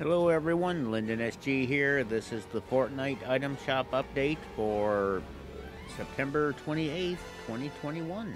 Hello everyone, Lyndon SG here. This is the Fortnite item shop update for September 28th, 2021.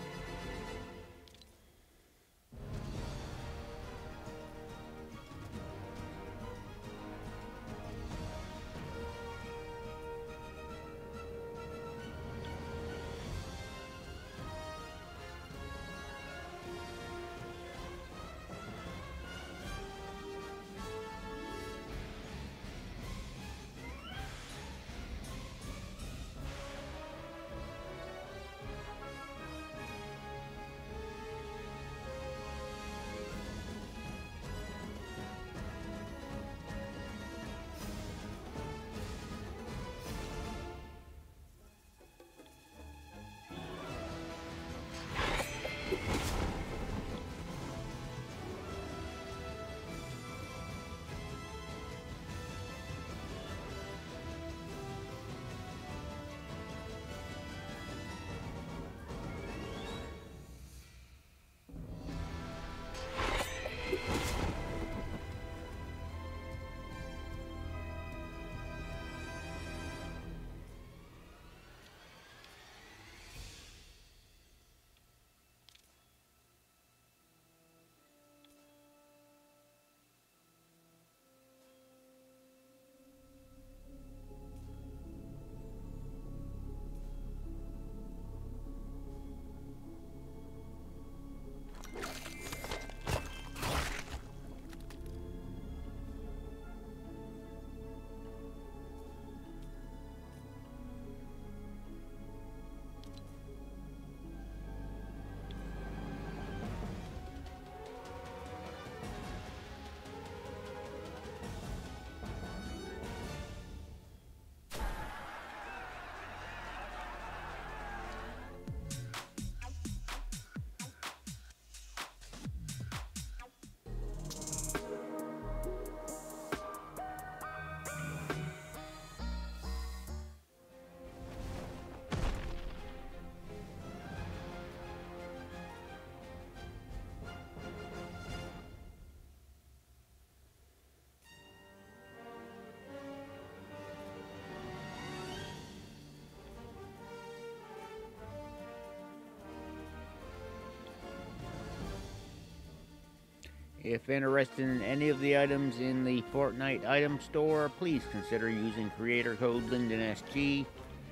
If interested in any of the items in the Fortnite item store, please consider using creator code LyndonSG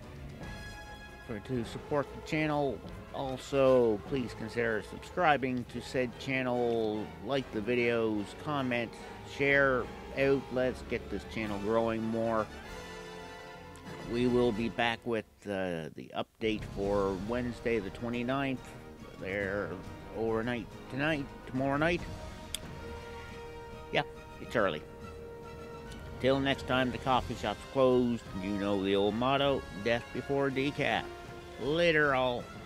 to support the channel. Also, please consider subscribing to said channel, like the videos, comment, share out. Let's get this channel growing more. We will be back with the update for Wednesday the 29th. There overnight tonight, tomorrow night. Yeah, it's early. Till next time, the coffee shop's closed. You know the old motto, death before decaf. Later, all.